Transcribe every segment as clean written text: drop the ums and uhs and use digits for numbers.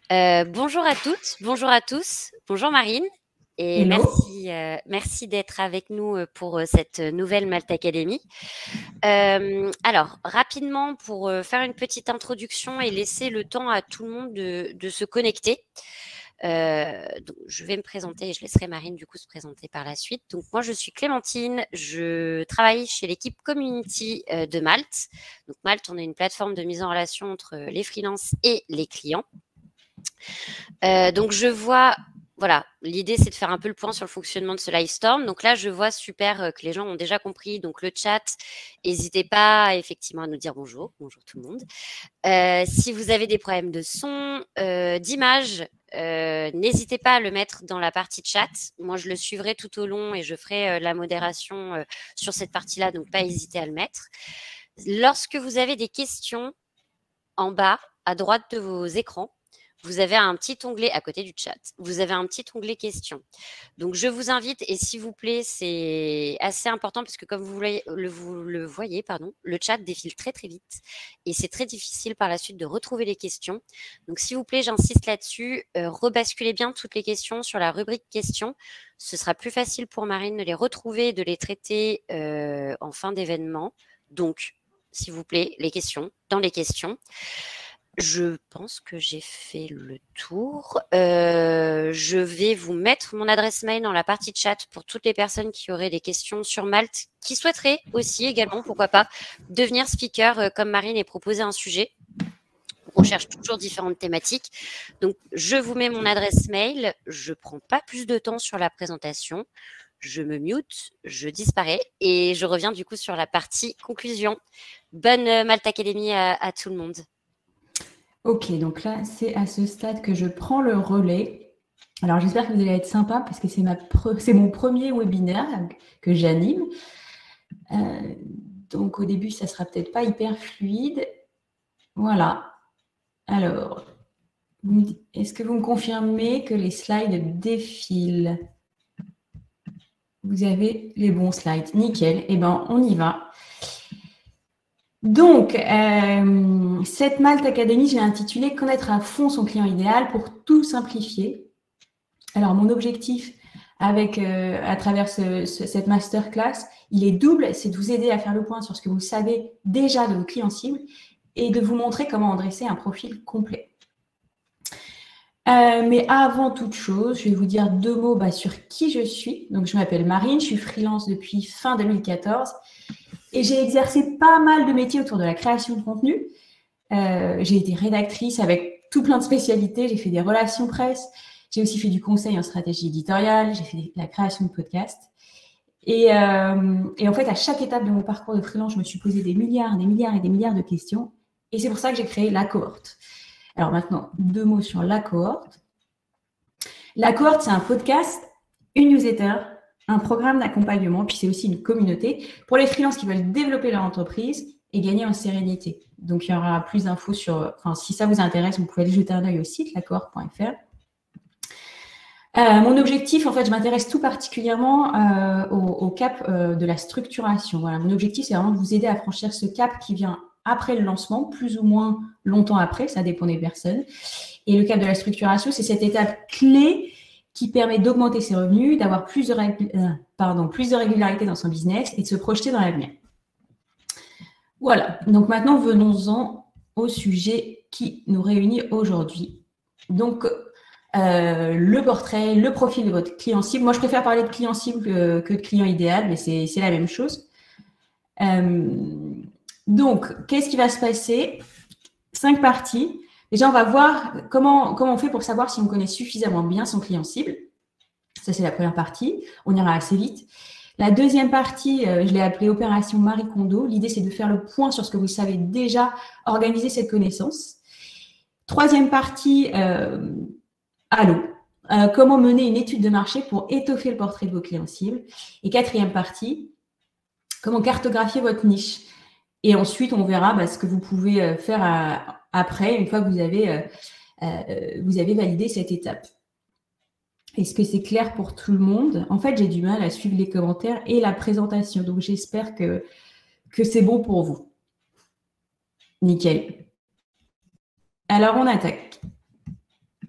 Bonjour à toutes, bonjour à tous, bonjour Marine et Hello. merci d'être avec nous pour cette nouvelle Malte Academy. Alors, rapidement, pour faire une petite introduction et laisser le temps à tout le monde de se connecter. Donc, je vais me présenter et je laisserai Marine du coup se présenter par la suite. Donc moi je suis Clémentine, je travaille chez l'équipe Community de Malte. Donc Malte, on est une plateforme de mise en relation entre les freelances et les clients. Donc je vois, voilà, l'idée c'est de faire un peu le point sur le fonctionnement de ce Livestorm. Donc là, je vois super que les gens ont déjà compris. Donc le chat, n'hésitez pas effectivement à nous dire bonjour, bonjour tout le monde. Si vous avez des problèmes de son, d'image, n'hésitez pas à le mettre dans la partie chat. Moi, je le suivrai tout au long et je ferai la modération sur cette partie-là, donc pas hésiter à le mettre. Lorsque vous avez des questions, en bas à droite de vos écrans, vous avez un petit onglet à côté du chat. Vous avez un petit onglet questions. Donc, je vous invite et s'il vous plaît, c'est assez important parce que comme vous le voyez, le chat défile très très vite et c'est très difficile par la suite de retrouver les questions. Donc, s'il vous plaît, j'insiste là-dessus. Rebasculez bien toutes les questions sur la rubrique questions. Ce sera plus facile pour Marine de les retrouver et de les traiter en fin d'événement. Donc, s'il vous plaît, les questions, dans les questions. Je pense que j'ai fait le tour. Je vais vous mettre mon adresse mail dans la partie chat pour toutes les personnes qui auraient des questions sur Malte, qui souhaiteraient aussi également, pourquoi pas, devenir speaker comme Marine et proposer un sujet. On cherche toujours différentes thématiques. Donc, je vous mets mon adresse mail. Je ne prends pas plus de temps sur la présentation. Je me mute, je disparais et je reviens du coup sur la partie conclusion. Bonne Malte Academy à tout le monde. Ok, donc là, c'est à ce stade que je prends le relais. Alors, j'espère que vous allez être sympa parce que c'est mon premier webinaire que j'anime. Donc, au début, ça sera peut-être pas hyper fluide. Voilà. Alors, est-ce que vous me confirmez que les slides défilent? Vous avez les bons slides. Nickel. Eh bien, on y va. Donc, cette Malte Academy, je l'ai intitulée « Connaître à fond son client idéal pour tout simplifier ». Alors, mon objectif à travers cette masterclass, il est double, c'est de vous aider à faire le point sur ce que vous savez déjà de vos clients cibles et de vous montrer comment en dresser un profil complet. Mais avant toute chose, je vais vous dire 2 mots sur qui je suis. Donc, je m'appelle Marine, je suis freelance depuis fin 2014 et j'ai exercé pas mal de métiers autour de la création de contenu. J'ai été rédactrice avec tout plein de spécialités. J'ai fait des relations presse. J'ai aussi fait du conseil en stratégie éditoriale. J'ai fait de la création de podcasts. Et en fait, à chaque étape de mon parcours de freelance, je me suis posé des milliards de questions. Et c'est pour ça que j'ai créé la cohorte. Alors maintenant, 2 mots sur la cohorte. La cohorte, c'est un podcast, une newsletter, un programme d'accompagnement, puis c'est aussi une communauté pour les freelances qui veulent développer leur entreprise et gagner en sérénité. Donc, il y aura plus d'infos si ça vous intéresse, vous pouvez aller jeter un œil au site, lacohorte.fr. Mon objectif, en fait, je m'intéresse tout particulièrement au cap de la structuration. Voilà, mon objectif, c'est vraiment de vous aider à franchir ce cap qui vient après le lancement, plus ou moins longtemps après, ça dépend des personnes. Et le cap de la structuration, c'est cette étape clé qui permet d'augmenter ses revenus, d'avoir plus de régularité dans son business et de se projeter dans l'avenir. Voilà, donc maintenant, venons-en au sujet qui nous réunit aujourd'hui. Donc, le portrait, le profil de votre client cible. Moi, je préfère parler de client cible que de client idéal, mais c'est la même chose. Donc, qu'est-ce qui va se passer? 5 parties. Déjà, on va voir comment on fait pour savoir si on connaît suffisamment bien son client cible. Ça, c'est la première partie. On ira assez vite. La deuxième partie, je l'ai appelée Opération Marie Kondo. L'idée, c'est de faire le point sur ce que vous savez déjà, organiser cette connaissance. Troisième partie, Allô. Comment mener une étude de marché pour étoffer le portrait de vos clients cibles. Et quatrième partie, comment cartographier votre niche. Et ensuite, on verra ce que vous pouvez faire après, une fois que vous avez validé cette étape. Est-ce que c'est clair pour tout le monde? En fait, j'ai du mal à suivre les commentaires et la présentation, donc j'espère que c'est bon pour vous. Nickel. Alors, on attaque.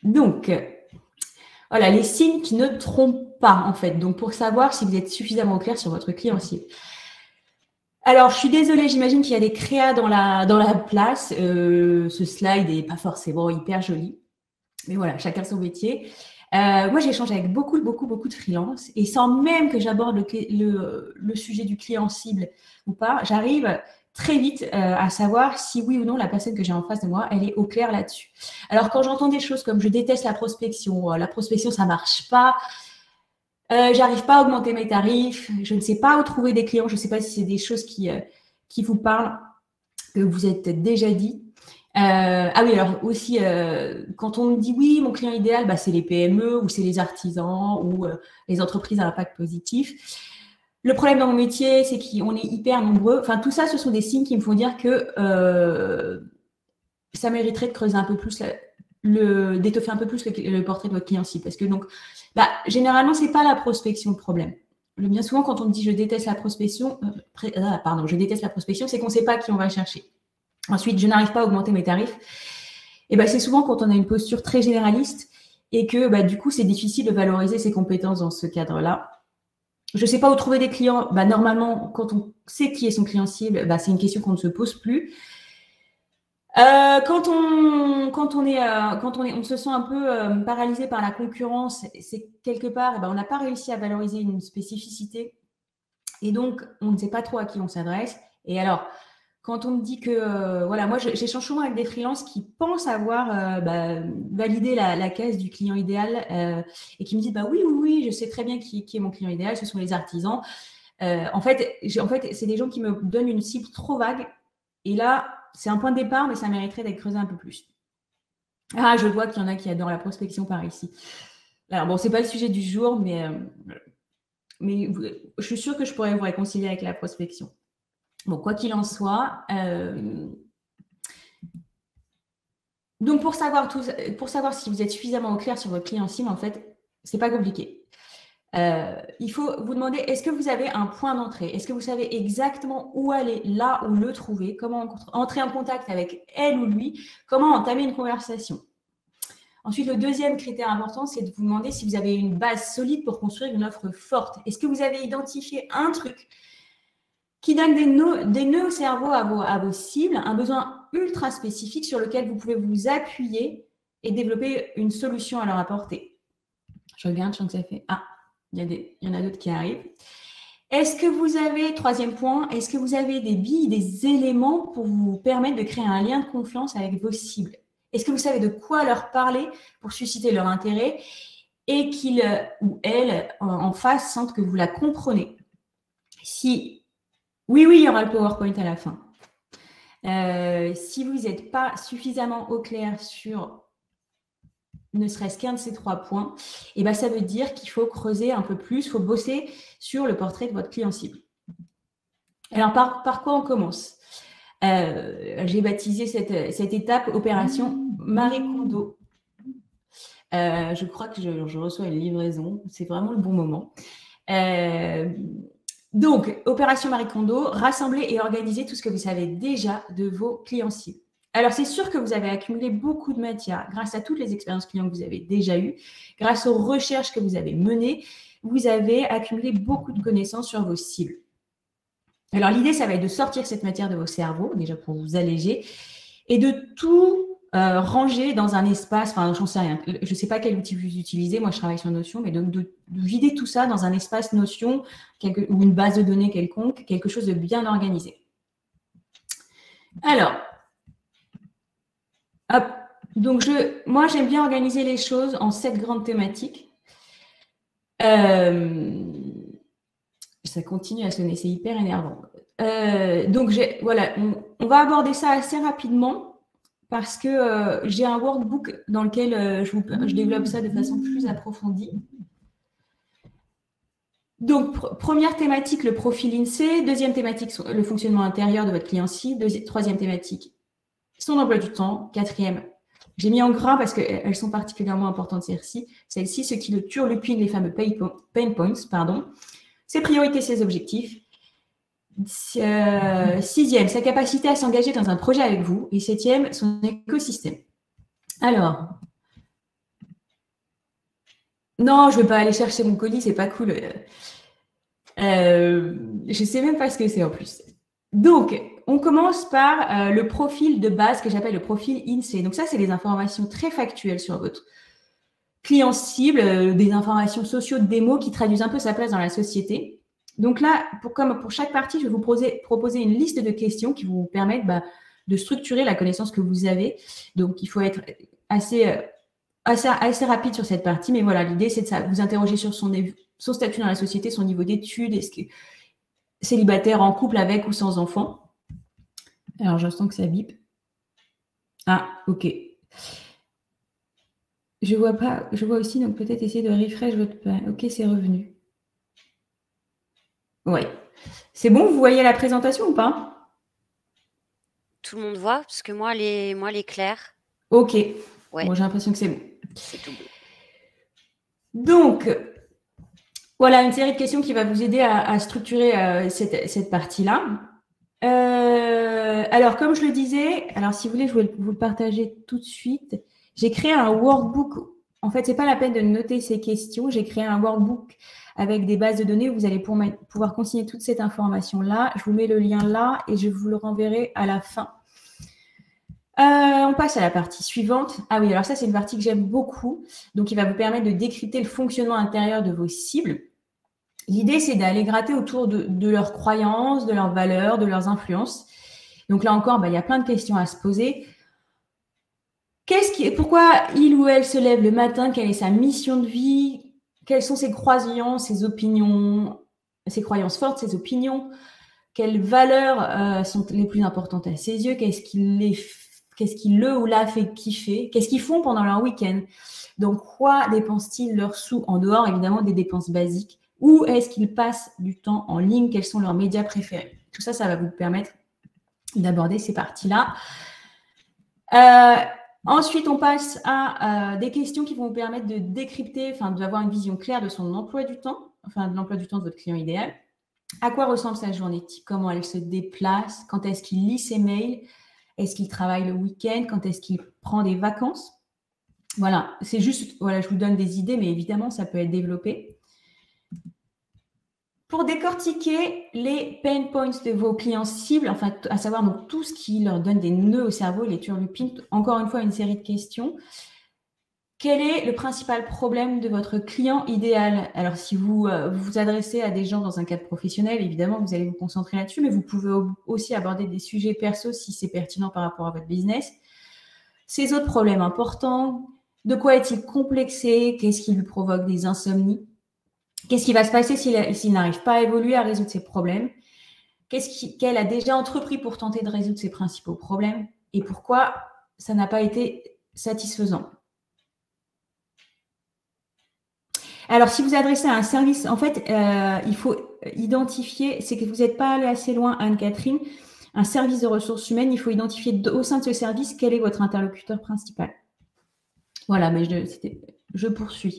Donc, voilà, les signes qui ne trompent pas, en fait. Donc, pour savoir si vous êtes suffisamment clair sur votre client cible. Alors, je suis désolée, j'imagine qu'il y a des créas dans la place. Ce slide n'est pas forcément hyper joli. Mais voilà, chacun son métier. Moi, j'échange avec beaucoup de freelance. Et sans même que j'aborde le sujet du client cible ou pas, j'arrive très vite à savoir si oui ou non la personne que j'ai en face de moi, elle est au clair là-dessus. Alors, quand j'entends des choses comme « je déteste la prospection »,« ça ne marche pas », j'arrive pas à augmenter mes tarifs, je ne sais pas où trouver des clients, je ne sais pas si c'est des choses qui vous parlent, que vous êtes déjà dit. Ah oui, alors aussi, quand on me dit oui, mon client idéal, c'est les PME ou c'est les artisans ou les entreprises à impact positif. Le problème dans mon métier, c'est qu'on est hyper nombreux. Enfin, tout ça, ce sont des signes qui me font dire que ça mériterait de creuser un peu plus, d'étoffer un peu plus le portrait de votre client cible. Parce que donc, généralement, c'est pas la prospection le problème. Bien souvent, quand on me dit je déteste la prospection, c'est qu'on ne sait pas qui on va chercher. Ensuite, je n'arrive pas à augmenter mes tarifs. Et c'est souvent quand on a une posture très généraliste et que du coup, c'est difficile de valoriser ses compétences dans ce cadre-là. Je ne sais pas où trouver des clients. Normalement, quand on sait qui est son client cible, c'est une question qu'on ne se pose plus. Quand on se sent un peu paralysé par la concurrence, c'est quelque part, on n'a pas réussi à valoriser une spécificité et donc on ne sait pas trop à qui on s'adresse. Et alors, quand on me dit que, voilà, moi j'échange souvent avec des freelances qui pensent avoir validé la case du client idéal et qui me disent oui, je sais très bien qui est mon client idéal, ce sont les artisans. En fait, c'est des gens qui me donnent une cible trop vague et là, c'est un point de départ, mais ça mériterait d'être creusé un peu plus. Ah, je vois qu'il y en a qui adorent la prospection par ici. Alors, bon, ce n'est pas le sujet du jour, mais je suis sûre que je pourrais vous réconcilier avec la prospection. Bon, quoi qu'il en soit, donc pour savoir si vous êtes suffisamment au clair sur votre client cible, en fait, ce n'est pas compliqué. Il faut vous demander, est-ce que vous avez un point d'entrée? Est-ce que vous savez exactement où aller, là où le trouver? Comment entrer en contact avec elle ou lui? Comment entamer une conversation? Ensuite, le deuxième critère important, c'est de vous demander si vous avez une base solide pour construire une offre forte. Est-ce que vous avez identifié un truc qui donne des nœuds au cerveau à vos cibles, un besoin ultra spécifique sur lequel vous pouvez vous appuyer et développer une solution à leur apporter? Je regarde, je sens que ça fait... Ah, il y en a d'autres qui arrivent. Est-ce que vous avez, troisième point, est-ce que vous avez des billes, des éléments pour vous permettre de créer un lien de confiance avec vos cibles? Est-ce que vous savez de quoi leur parler pour susciter leur intérêt et qu'ils ou elles en face sentent que vous la comprenez? Si oui, il y aura le PowerPoint à la fin. Si vous n'êtes pas suffisamment au clair sur ne serait-ce qu'un de ces 3 points, ça veut dire qu'il faut creuser un peu plus, il faut bosser sur le portrait de votre client cible. Alors, par quoi on commence? J'ai baptisé cette étape opération Marie Kondo. Je crois que je reçois une livraison, c'est vraiment le bon moment. Donc, opération Marie Kondo, rassembler et organiser tout ce que vous savez déjà de vos clients cibles. Alors, c'est sûr que vous avez accumulé beaucoup de matière grâce à toutes les expériences clients que vous avez déjà eues, grâce aux recherches que vous avez menées, vous avez accumulé beaucoup de connaissances sur vos cibles. Alors, l'idée, ça va être de sortir cette matière de vos cerveaux, déjà pour vous alléger, et de tout ranger dans un espace, enfin, j'en sais rien, je ne sais pas quel outil vous utilisez, moi je travaille sur Notion, mais de vider tout ça dans un espace Notion ou une base de données quelconque, quelque chose de bien organisé. Alors, hop, donc moi j'aime bien organiser les choses en 7 grandes thématiques. Ça continue à sonner, c'est hyper énervant. Donc voilà, on va aborder ça assez rapidement parce que j'ai un workbook dans lequel je développe ça de façon plus approfondie. Donc, première thématique, le profil INSEE. Deuxième thématique, le fonctionnement intérieur de votre client cible. Troisième thématique, son emploi du temps. Quatrième, j'ai mis en gras parce qu'elles sont particulièrement importantes, celles-ci, ce qui le turlupine, les fameux pain points, ses priorités, ses objectifs. Sixième, sa capacité à s'engager dans un projet avec vous. Et septième, son écosystème. Alors, Non, je ne vais pas aller chercher mon colis, c'est pas cool. Je ne sais même pas ce que c'est en plus. Donc, on commence par le profil de base que j'appelle le profil INSEE. Donc ça, c'est des informations très factuelles sur votre client cible, des informations des mots qui traduisent un peu sa place dans la société. Donc là, comme pour chaque partie, je vais vous proposer une liste de questions qui vous permettent de structurer la connaissance que vous avez. Donc, il faut être assez rapide sur cette partie. Mais voilà, l'idée, c'est de vous interroger sur son statut dans la société, son niveau d'études, est-ce que célibataire, en couple avec ou sans enfant. Alors, j'entends que ça bip. Ah, ok. Je vois pas, je vois aussi, donc peut-être essayer de refresh votre page. Ok, c'est revenu. Oui. C'est bon, vous voyez la présentation ou pas? Tout le monde voit, parce que moi, les clairs. Ok. Ouais. Bon, j'ai l'impression que c'est bon. C'est tout bleu. Donc, voilà une série de questions qui va vous aider à structurer cette partie-là. Alors, comme je le disais, alors si vous voulez, je vais vous le partager tout de suite. J'ai créé un workbook. En fait, ce n'est pas la peine de noter ces questions. J'ai créé un workbook avec des bases de données où vous allez pouvoir consigner toute cette information-là. Je vous mets le lien là et je vous le renverrai à la fin. On passe à la partie suivante. Ah oui, alors ça, c'est une partie que j'aime beaucoup. Donc, il va vous permettre de décrypter le fonctionnement intérieur de vos cibles. L'idée, c'est d'aller gratter autour de leurs croyances, de leurs valeurs, de leurs influences. Donc là encore, il y a plein de questions à se poser. Pourquoi il ou elle se lève le matin? Quelle est sa mission de vie? Quelles sont ses croyances, ses opinions, ses croyances fortes, ses opinions? Quelles valeurs sont les plus importantes à ses yeux? Qu'est-ce qui le ou la fait kiffer? Qu'est-ce qu'ils font pendant leur week-end? Donc, quoi dépensent-ils leurs sous en dehors, évidemment, des dépenses basiques? Où est-ce qu'ils passent du temps en ligne? Quels sont leurs médias préférés? Tout ça, ça va vous permettre d'aborder ces parties-là. Ensuite, on passe à des questions qui vont vous permettre de décrypter, d'avoir une vision claire de son emploi du temps, de l'emploi du temps de votre client idéal. À quoi ressemble sa journée type? Comment elle se déplace? Quand est-ce qu'il lit ses mails? Est-ce qu'il travaille le week-end? Quand est-ce qu'il prend des vacances? Voilà, c'est juste, voilà, je vous donne des idées, mais évidemment, ça peut être développé. Pour décortiquer les pain points de vos clients cibles, à savoir donc tout ce qui leur donne des nœuds au cerveau, les turlupines, encore une fois, une série de questions. Quel est le principal problème de votre client idéal? Alors, si vous vous adressez à des gens dans un cadre professionnel, évidemment, vous allez vous concentrer là-dessus, mais vous pouvez aussi aborder des sujets perso si c'est pertinent par rapport à votre business. Ces autres problèmes importants, de quoi est-il complexé? Qu'est-ce qui lui provoque des insomnies? Qu'est-ce qui va se passer s'il n'arrive pas à évoluer, à résoudre ses problèmes? Qu'elle a déjà entrepris pour tenter de résoudre ses principaux problèmes? Et pourquoi ça n'a pas été satisfaisant? Alors, si vous adressez à un service, en fait, il faut identifier, c'est que vous n'êtes pas allé assez loin, Anne-Catherine, un service de ressources humaines, il faut identifier au sein de ce service quel est votre interlocuteur principal. Voilà, mais je poursuis.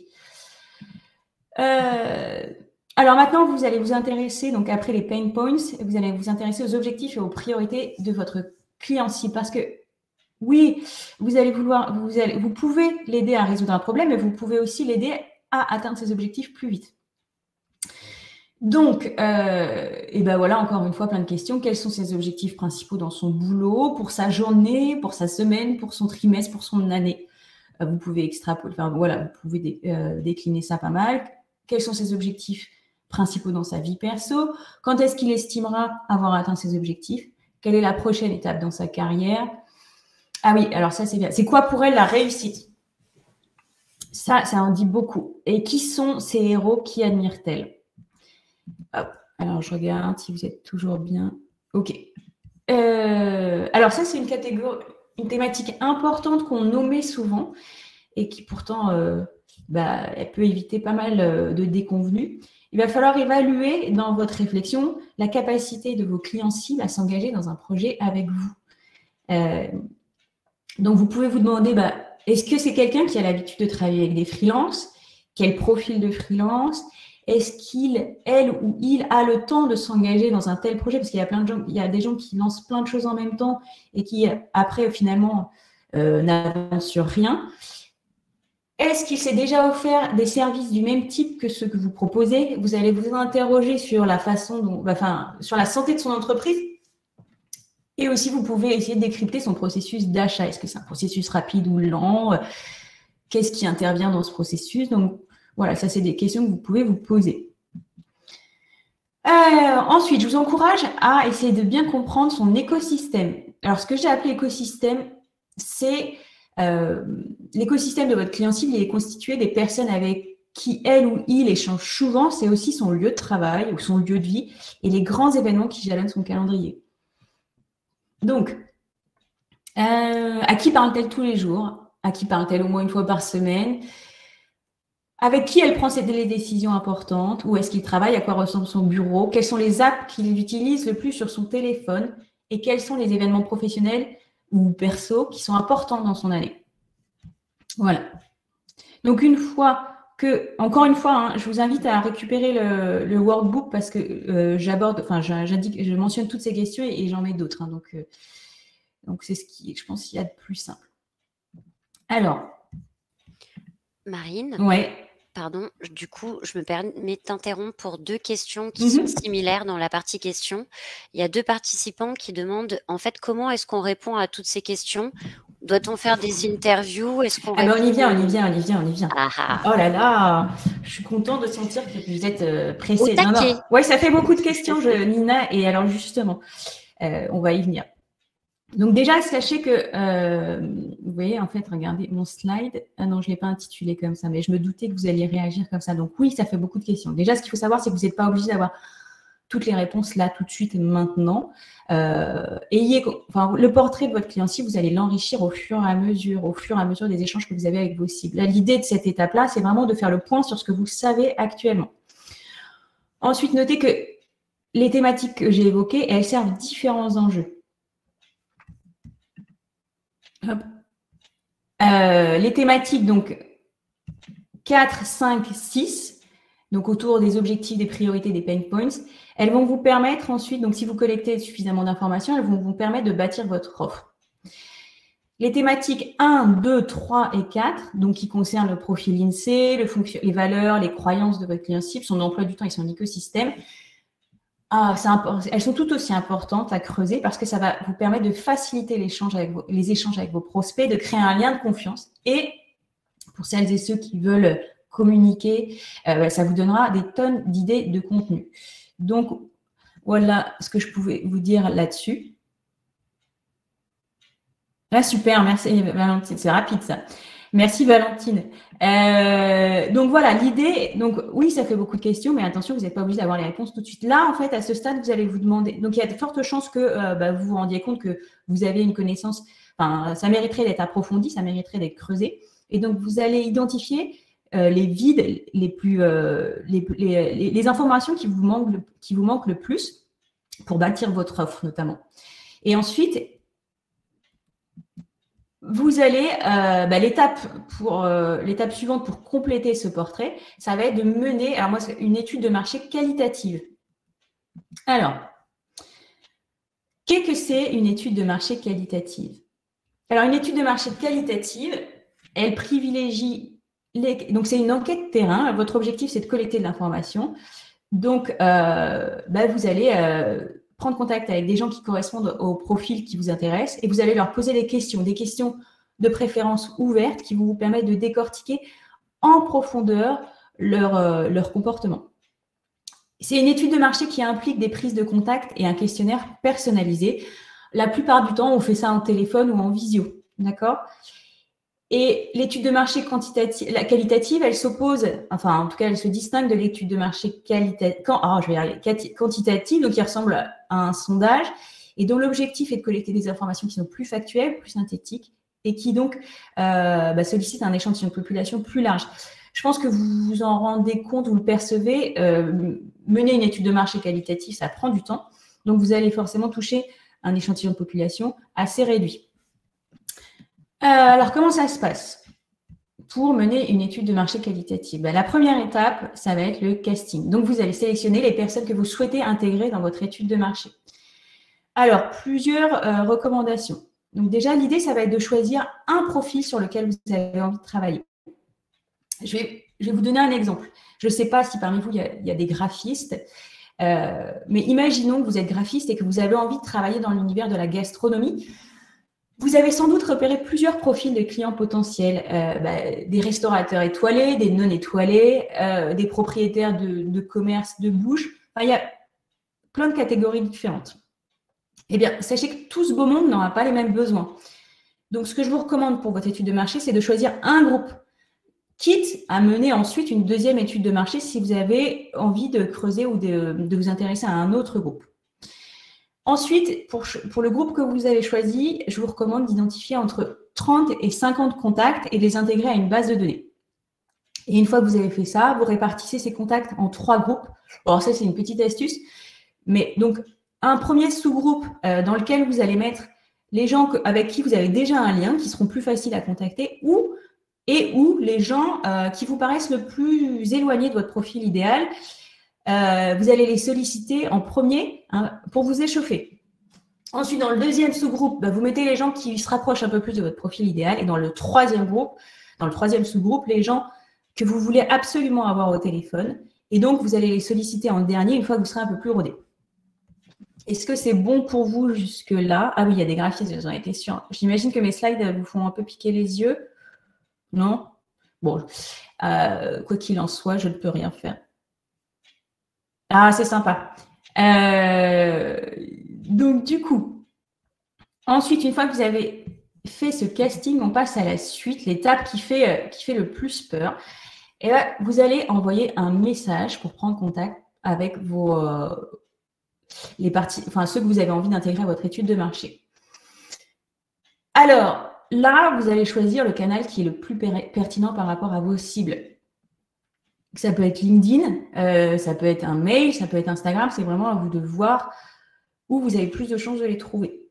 Alors maintenant, vous allez vous intéresser, donc après les pain points, vous allez vous intéresser aux objectifs et aux priorités de votre client cible. Parce que oui, vous pouvez l'aider à résoudre un problème, mais vous pouvez aussi l'aider à atteindre ses objectifs plus vite. Donc, et ben voilà, encore une fois, plein de questions. Quels sont ses objectifs principaux dans son boulot, pour sa journée, pour sa semaine, pour son trimestre, pour son année? Vous pouvez extrapoler, voilà, vous pouvez décliner ça pas mal. Quels sont ses objectifs principaux dans sa vie perso? Quand est-ce qu'il estimera avoir atteint ses objectifs? Quelle est la prochaine étape dans sa carrière? Ah oui, alors ça, c'est bien. C'est quoi pour elle la réussite? Ça en dit beaucoup. Et qui sont ses héros? Qui admire-t-elle? Hop. Alors, je regarde si vous êtes toujours bien. OK. Alors, ça, c'est une thématique importante qu'on nommait souvent et qui pourtant, elle peut éviter pas mal de déconvenues. Il va falloir évaluer dans votre réflexion la capacité de vos clients cibles à s'engager dans un projet avec vous. Donc, vous pouvez vous demander, est-ce que c'est quelqu'un qui a l'habitude de travailler avec des freelances? Quel profil de freelance? Est-ce elle ou il a le temps de s'engager dans un tel projet? Parce qu'il y a plein de gens, il y a des gens qui lancent plein de choses en même temps et qui, après, finalement, n'avancent sur rien. Est-ce qu'il s'est déjà offert des services du même type que ceux que vous proposez? Vous allez vous interroger sur la façon dont, sur la santé de son entreprise. Et aussi, vous pouvez essayer de décrypter son processus d'achat. Est-ce que c'est un processus rapide ou lent? Qu'est-ce qui intervient dans ce processus? Donc, voilà, ça, c'est des questions que vous pouvez vous poser. Ensuite, je vous encourage à essayer de bien comprendre son écosystème. Alors, ce que j'ai appelé écosystème, c'est l'écosystème de votre client cible. Il est constitué des personnes avec qui elle ou il échange souvent. C'est aussi son lieu de travail ou son lieu de vie et les grands événements qui jalonnent son calendrier. Donc, à qui parle-t-elle tous les jours? À qui parle-t-elle au moins une fois par semaine? Avec qui elle prend les décisions importantes? Où est-ce qu'il travaille? À quoi ressemble son bureau? Quelles sont les apps qu'il utilise le plus sur son téléphone? Et quels sont les événements professionnels ou perso qui sont importants dans son année? Voilà. Donc, une fois que, encore une fois, hein, je vous invite à récupérer le workbook parce que je mentionne toutes ces questions et j'en mets d'autres. Hein, donc, c'est ce qui, je pense, qu'il y a de plus simple. Alors. Marine. Ouais. Pardon, du coup, je me permets de t'interrompre pour 2 questions qui sont similaires dans la partie questions. Il y a 2 participants qui demandent, en fait, comment est-ce qu'on répond à toutes ces questions? Doit-on faire des interviews? Est-ce qu'on on y vient. Ah. Oh là là, je suis contente de sentir que vous êtes pressée. Non. Oui, ça fait beaucoup de questions, Nina. Et alors, justement, on va y venir. Donc déjà, sachez que, vous voyez, en fait, regardez mon slide. Ah non, je ne l'ai pas intitulé comme ça, mais je me doutais que vous alliez réagir comme ça. Donc oui, ça fait beaucoup de questions. Déjà, ce qu'il faut savoir, c'est que vous n'êtes pas obligé d'avoir toutes les réponses là, tout de suite, maintenant. Le portrait de votre client cible, vous allez l'enrichir au fur et à mesure des échanges que vous avez avec vos cibles. L'idée de cette étape-là, c'est vraiment de faire le point sur ce que vous savez actuellement. Ensuite, notez que les thématiques que j'ai évoquées, elles servent différents enjeux. Les thématiques, donc 4, 5, 6, donc autour des objectifs, des priorités, des pain points, elles vont vous permettre ensuite, donc si vous collectez suffisamment d'informations, elles vont vous permettre de bâtir votre offre. Les thématiques 1, 2, 3 et 4, donc qui concernent le profil INSEE, les valeurs, les croyances de votre client cible, son emploi du temps et son écosystème, elles sont tout aussi importantes à creuser parce que ça va vous permettre de faciliter les échanges avec vos prospects, de créer un lien de confiance. Et pour celles et ceux qui veulent communiquer, ça vous donnera des tonnes d'idées de contenu. Donc, voilà ce que je pouvais vous dire là-dessus. Ah, super, merci Valentine, c'est rapide ça. Merci Valentine. Donc voilà, l'idée, donc oui, ça fait beaucoup de questions, mais attention, vous n'êtes pas obligé d'avoir les réponses tout de suite. Là, en fait, à ce stade, vous allez vous demander, donc il y a de fortes chances que vous vous rendiez compte que vous avez une connaissance, ça mériterait d'être approfondi, ça mériterait d'être creusé. Et donc, vous allez identifier les vides, les informations qui vous manquent le plus pour bâtir votre offre, notamment. Et ensuite, vous allez, l'étape suivante pour compléter ce portrait, ça va être de mener, alors moi, c'est une étude de marché qualitative. Alors, qu'est-ce que c'est une étude de marché qualitative? Alors, une étude de marché qualitative, elle privilégie, donc c'est une enquête terrain. Votre objectif, c'est de collecter de l'information. Donc, vous allez prendre contact avec des gens qui correspondent au profil qui vous intéresse et vous allez leur poser des questions de préférence ouvertes qui vont vous permettre de décortiquer en profondeur leur comportement. C'est une étude de marché qui implique des prises de contact et un questionnaire personnalisé. La plupart du temps, on fait ça en téléphone ou en visio, d'accord ? Et l'étude de marché qualitative, elle s'oppose, enfin en tout cas, elle se distingue de l'étude de marché quantitative, donc qui ressemble à un sondage et dont l'objectif est de collecter des informations qui sont plus factuelles, plus synthétiques et qui donc sollicitent un échantillon de population plus large. Je pense que vous vous en rendez compte, vous le percevez, mener une étude de marché qualitative, ça prend du temps, donc vous allez forcément toucher un échantillon de population assez réduit. Alors, comment ça se passe pour mener une étude de marché qualitative? La première étape, ça va être le casting. Donc, vous allez sélectionner les personnes que vous souhaitez intégrer dans votre étude de marché. Alors, plusieurs recommandations. Donc, déjà, l'idée, ça va être de choisir un profil sur lequel vous avez envie de travailler. Je vais vous donner un exemple. Je ne sais pas si parmi vous, il y a des graphistes, mais imaginons que vous êtes graphiste et que vous avez envie de travailler dans l'univers de la gastronomie. Vous avez sans doute repéré plusieurs profils de clients potentiels, des restaurateurs étoilés, des non étoilés, des propriétaires de commerce de bouche. Enfin, il y a plein de catégories différentes. Eh bien, sachez que tout ce beau monde n'aura pas les mêmes besoins. Donc, ce que je vous recommande pour votre étude de marché, c'est de choisir un groupe, quitte à mener ensuite une deuxième étude de marché si vous avez envie de creuser ou de vous intéresser à un autre groupe. Ensuite, pour le groupe que vous avez choisi, je vous recommande d'identifier entre 30 et 50 contacts et de les intégrer à une base de données. Et une fois que vous avez fait ça, vous répartissez ces contacts en 3 groupes. Alors ça, c'est une petite astuce. Mais donc, un premier sous-groupe dans lequel vous allez mettre les gens avec qui vous avez déjà un lien, qui seront plus faciles à contacter, ou les gens qui vous paraissent le plus éloignés de votre profil idéal. Vous allez les solliciter en premier pour vous échauffer. Ensuite, dans le deuxième sous-groupe, vous mettez les gens qui se rapprochent un peu plus de votre profil idéal. Et dans le troisième sous-groupe, les gens que vous voulez absolument avoir au téléphone. Et donc, vous allez les solliciter en dernier une fois que vous serez un peu plus rodé. Est-ce que c'est bon pour vous jusque-là? Ah oui, il y a des graphismes, j'en étais sûre. J'imagine que mes slides vous font un peu piquer les yeux. Non? Bon, quoi qu'il en soit, je ne peux rien faire. Ah, c'est sympa. Donc, du coup, ensuite, une fois que vous avez fait ce casting, on passe à la suite, l'étape qui fait le plus peur. Et là, vous allez envoyer un message pour prendre contact avec ceux que vous avez envie d'intégrer à votre étude de marché. Alors, là, vous allez choisir le canal qui est le plus pertinent par rapport à vos cibles. Ça peut être LinkedIn, ça peut être un mail, ça peut être Instagram. C'est vraiment à vous de voir où vous avez plus de chances de les trouver.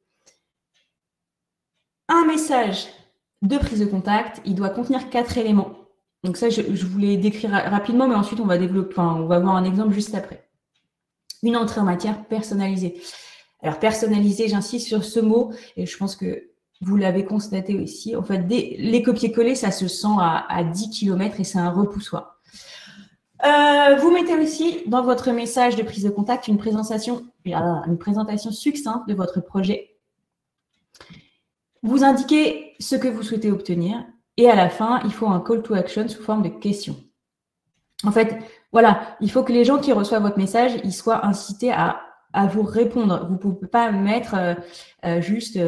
Un message de prise de contact, il doit contenir 4 éléments. Donc ça, je voulais décrire rapidement, mais ensuite, on va voir un exemple juste après. Une entrée en matière personnalisée. Alors, personnalisé, j'insiste sur ce mot, et je pense que vous l'avez constaté aussi. En fait, les copier-coller, ça se sent à 10 km et c'est un repoussoir. Vous mettez aussi dans votre message de prise de contact une présentation succincte de votre projet. Vous indiquez ce que vous souhaitez obtenir et à la fin, il faut un call to action sous forme de question. En fait, voilà, il faut que les gens qui reçoivent votre message, ils soient incités à vous répondre. Vous ne pouvez pas mettre juste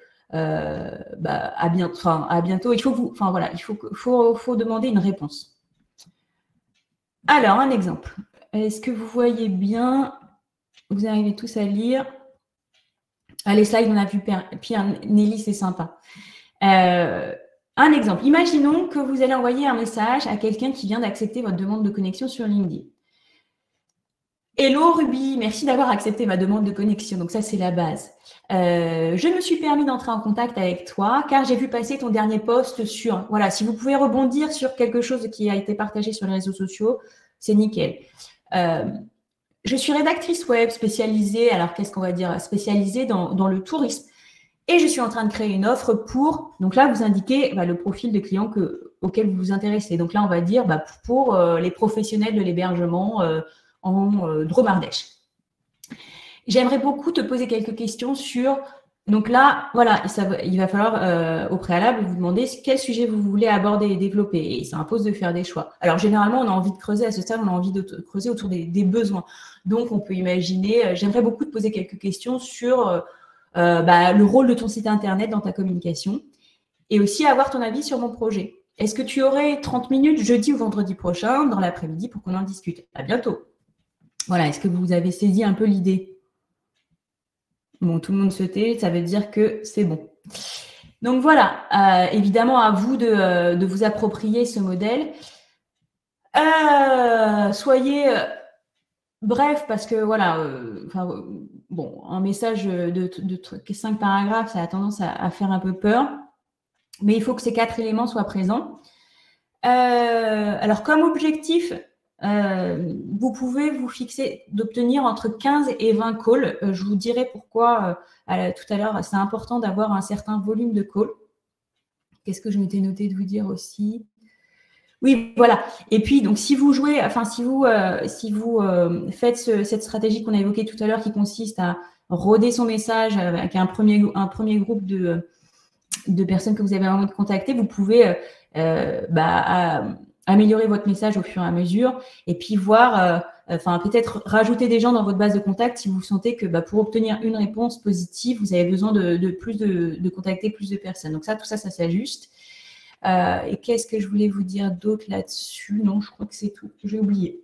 à bientôt. Il faut demander une réponse. Alors, un exemple. Est-ce que vous voyez bien? Vous arrivez tous à lire. Les slides, on a vu Pierre Nelly, c'est sympa. Un exemple. Imaginons que vous allez envoyer un message à quelqu'un qui vient d'accepter votre demande de connexion sur LinkedIn. Hello Ruby, merci d'avoir accepté ma demande de connexion. Donc ça, c'est la base. Je me suis permis d'entrer en contact avec toi car j'ai vu passer ton dernier post sur… Voilà, si vous pouvez rebondir sur quelque chose qui a été partagé sur les réseaux sociaux, c'est nickel. Je suis rédactrice web spécialisée, alors qu'est-ce qu'on va dire, spécialisée dans le tourisme. Et je suis en train de créer une offre pour… Donc là, vous indiquez le profil de client auquel vous vous intéressez. Donc là, on va dire pour les professionnels de l'hébergement en Dromardèche. J'aimerais beaucoup te poser quelques questions sur… Donc là, voilà, il va falloir au préalable vous demander quel sujet vous voulez aborder et développer. Et ça impose de faire des choix. Alors généralement, on a envie de creuser à ce stade, on a envie de creuser autour des besoins. Donc on peut imaginer… J'aimerais beaucoup te poser quelques questions sur… le rôle de ton site internet dans ta communication et aussi avoir ton avis sur mon projet. Est-ce que tu aurais 30 minutes jeudi ou vendredi prochain dans l'après-midi pour qu'on en discute? À bientôt. Voilà, est-ce que vous avez saisi un peu l'idée? Bon, tout le monde se tait, ça veut dire que c'est bon. Donc voilà, évidemment à vous de vous approprier ce modèle. Soyez… bref, parce que voilà, un message de 5 paragraphes, ça a tendance à faire un peu peur, mais il faut que ces 4 éléments soient présents. Alors, comme objectif, vous pouvez vous fixer d'obtenir entre 15 et 20 calls. Je vous dirai pourquoi tout à l'heure, c'est important d'avoir un certain volume de calls. Qu'est-ce que je m'étais noté de vous dire aussi? Oui, voilà. Et puis, donc, si vous jouez, enfin, si vous faites cette stratégie qu'on a évoquée tout à l'heure qui consiste à roder son message avec un premier groupe de personnes que vous avez envie de contacter, vous pouvez améliorer votre message au fur et à mesure et puis voir, peut-être rajouter des gens dans votre base de contact si vous sentez que pour obtenir une réponse positive, vous avez besoin de contacter plus de personnes. Donc ça, tout ça, ça s'ajuste. Et qu'est-ce que je voulais vous dire d'autre là-dessus? Non, je crois que c'est tout. J'ai oublié.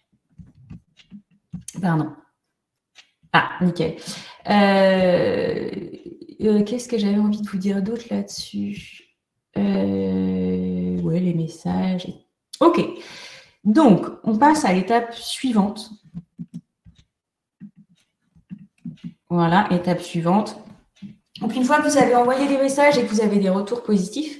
Pardon. Ah, nickel. Qu'est-ce que j'avais envie de vous dire d'autre là-dessus? Ouais, les messages. Ok. Donc, on passe à l'étape suivante. Voilà, étape suivante. Donc, une fois que vous avez envoyé des messages et que vous avez des retours positifs,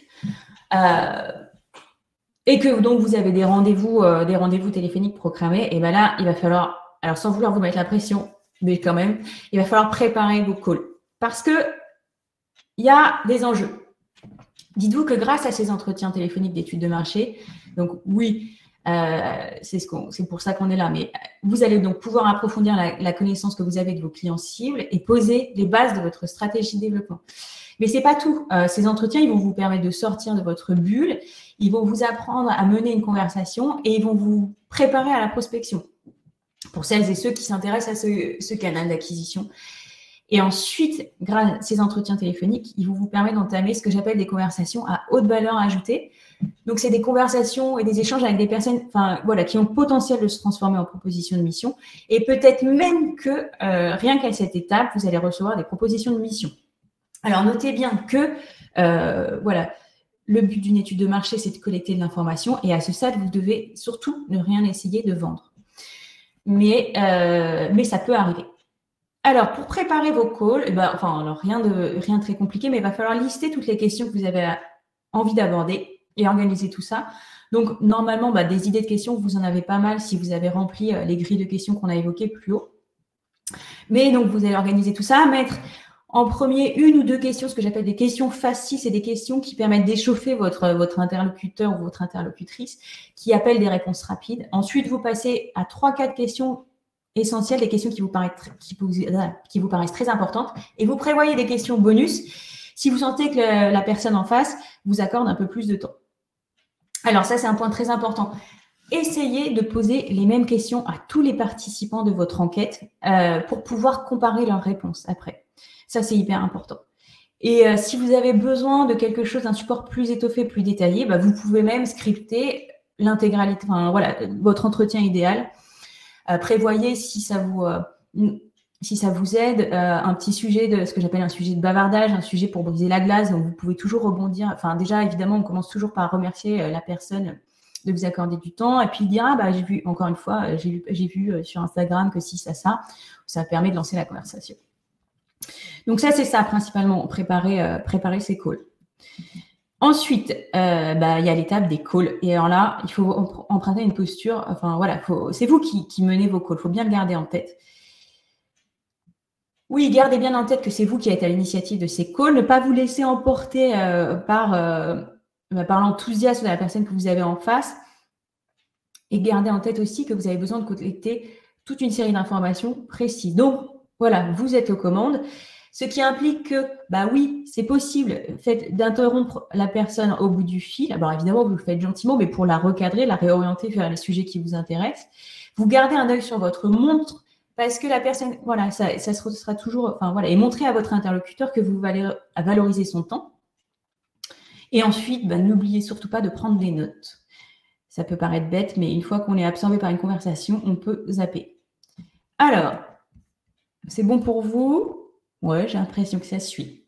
et que donc vous avez des rendez-vous téléphoniques programmés, et bien là, il va falloir, alors sans vouloir vous mettre la pression, mais quand même, il va falloir préparer vos calls. Parce que il y a des enjeux. Dites-vous que grâce à ces entretiens téléphoniques d'études de marché, donc oui, c'est pour ça qu'on est là, mais vous allez donc pouvoir approfondir la connaissance que vous avez de vos clients cibles et poser les bases de votre stratégie de développement. Mais c'est pas tout. Ces entretiens, ils vont vous permettre de sortir de votre bulle, ils vont vous apprendre à mener une conversation et ils vont vous préparer à la prospection pour celles et ceux qui s'intéressent à ce canal d'acquisition. Et ensuite, grâce à ces entretiens téléphoniques, ils vont vous permettre d'entamer ce que j'appelle des conversations à haute valeur ajoutée. Donc, c'est des conversations et des échanges avec des personnes qui ont le potentiel de se transformer en proposition de mission. Et peut-être même que rien qu'à cette étape, vous allez recevoir des propositions de mission. Alors, notez bien que le but d'une étude de marché, c'est de collecter de l'information. Et à ce stade, vous devez surtout ne rien essayer de vendre. Mais ça peut arriver. Alors, pour préparer vos calls, rien de très compliqué, mais il va falloir lister toutes les questions que vous avez envie d'aborder et organiser tout ça. Donc, normalement, des idées de questions, vous en avez pas mal si vous avez rempli les grilles de questions qu'on a évoquées plus haut. Mais donc, vous allez organiser tout ça, mettre en premier une ou deux questions, ce que j'appelle des questions faciles, c'est des questions qui permettent d'échauffer votre interlocuteur ou votre interlocutrice, qui appellent des réponses rapides. Ensuite, vous passez à 3-4 questions essentielles, des questions qui vous paraissent très importantes, et vous prévoyez des questions bonus si vous sentez que la personne en face vous accorde un peu plus de temps. Alors ça, c'est un point très important. Essayez de poser les mêmes questions à tous les participants de votre enquête pour pouvoir comparer leurs réponses après. Ça, c'est hyper important. Et si vous avez besoin de quelque chose, d'un support plus étoffé, plus détaillé, vous pouvez même scripter l'intégralité, votre entretien idéal. Prévoyez, si ça vous aide, un petit sujet de ce que j'appelle un sujet de bavardage, un sujet pour briser la glace. Donc, vous pouvez toujours rebondir. Enfin, déjà, évidemment, on commence toujours par remercier la personne de vous accorder du temps et puis dire, j'ai vu, encore une fois, j'ai vu sur Instagram que si, ça permet de lancer la conversation. Donc, ça, c'est ça, principalement, préparer ces calls. Ensuite, il y a l'étape des calls. Et alors là, il faut emprunter une posture. C'est vous qui menez vos calls. Il faut bien le garder en tête. Oui, gardez bien en tête que c'est vous qui êtes à l'initiative de ces calls. Ne pas vous laisser emporter par l'enthousiasme de la personne que vous avez en face. Et gardez en tête aussi que vous avez besoin de collecter toute une série d'informations précises. Donc, voilà, vous êtes aux commandes. Ce qui implique que, oui, c'est possible d'interrompre la personne au bout du fil. Alors, évidemment, vous le faites gentiment, mais pour la recadrer, la réorienter vers les sujets qui vous intéressent. Vous gardez un œil sur votre montre parce que la personne, ça sera toujours, et montrer à votre interlocuteur que vous valorisez son temps. Et ensuite, n'oubliez surtout pas de prendre des notes. Ça peut paraître bête, mais une fois qu'on est absorbé par une conversation, on peut zapper. Alors, c'est bon pour vous ? Ouais, j'ai l'impression que ça suit.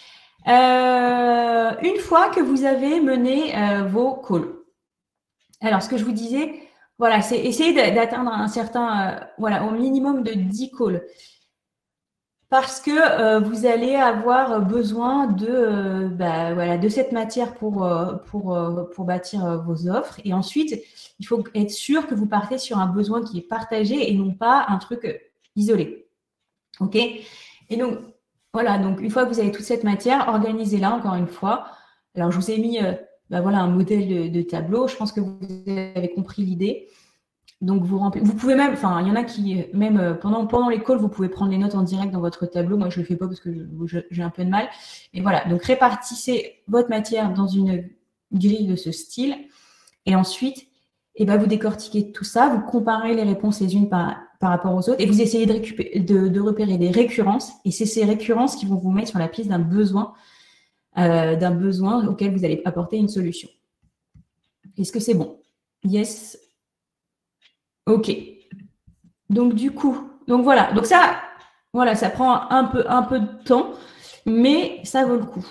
Une fois que vous avez mené vos calls, alors ce que je vous disais, c'est essayer d'atteindre un certain, au minimum de 10 calls. Parce que vous allez avoir besoin de cette matière pour bâtir vos offres. Et ensuite, il faut être sûr que vous partez sur un besoin qui est partagé et non pas un truc isolé. OK ? Et donc, donc une fois que vous avez toute cette matière, organisez-la encore une fois. Alors, je vous ai mis voilà, un modèle de tableau. Je pense que vous avez compris l'idée. Donc, vous pouvez même, enfin, il y en a qui, même pendant les calls, vous pouvez prendre les notes en direct dans votre tableau. Moi, je ne le fais pas parce que j'ai un peu de mal. Mais voilà, donc répartissez votre matière dans une grille de ce style. Et ensuite, vous décortiquez tout ça, vous comparez les réponses les unes par rapport aux autres et vous essayez de repérer des récurrences. Et c'est ces récurrences qui vont vous mettre sur la piste d'un besoin auquel vous allez apporter une solution. Est-ce que c'est bon? Yes. OK. Donc, du coup, voilà. Donc, ça, voilà, ça prend un peu de temps, mais ça vaut le coup.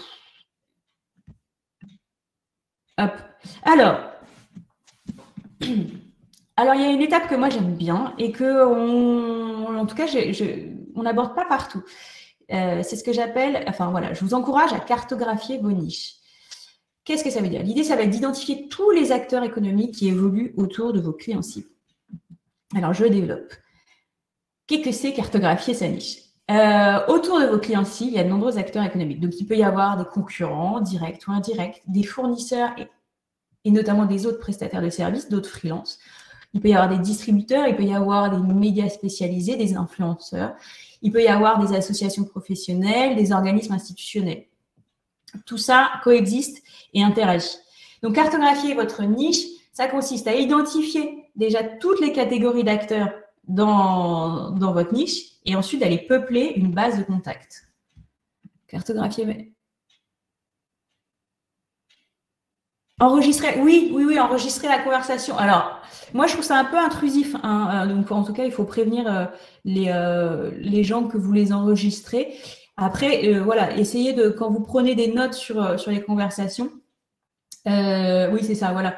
Hop. Alors, il y a une étape que moi, j'aime bien et que, en tout cas, on n'aborde pas partout. C'est ce que j'appelle, enfin, voilà, je vous encourage à cartographier vos niches. Qu'est-ce que ça veut dire? L'idée, ça va être d'identifier tous les acteurs économiques qui évoluent autour de vos clients cibles. Alors, je développe. Qu'est-ce que c'est cartographier sa niche? Autour de vos clients cibles, il y a de nombreux acteurs économiques. Donc, il peut y avoir des concurrents, directs ou indirects, des fournisseurs et notamment des autres prestataires de services, d'autres freelances. Il peut y avoir des distributeurs, il peut y avoir des médias spécialisés, des influenceurs. Il peut y avoir des associations professionnelles, des organismes institutionnels. Tout ça coexiste et interagit. Donc, cartographier votre niche, ça consiste à identifier déjà toutes les catégories d'acteurs dans votre niche et ensuite d'aller peupler une base de contacts. Cartographier. Enregistrer, oui, enregistrer la conversation. Alors, moi, je trouve ça un peu intrusif. Hein, donc, en tout cas, il faut prévenir les gens que vous les enregistrez. Après, voilà, essayez de, quand vous prenez des notes sur les conversations, oui, c'est ça, voilà.